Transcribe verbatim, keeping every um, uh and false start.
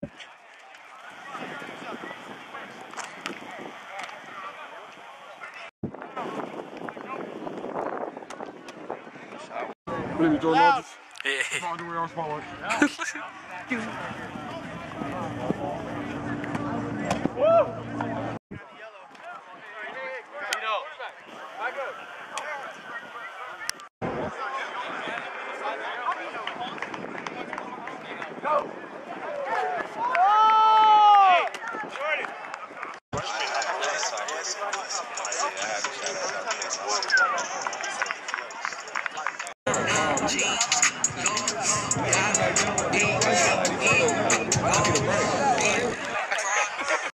What are you doing, Norges? Yeah. Trying to do it on small one. Go! Oh! Jordan!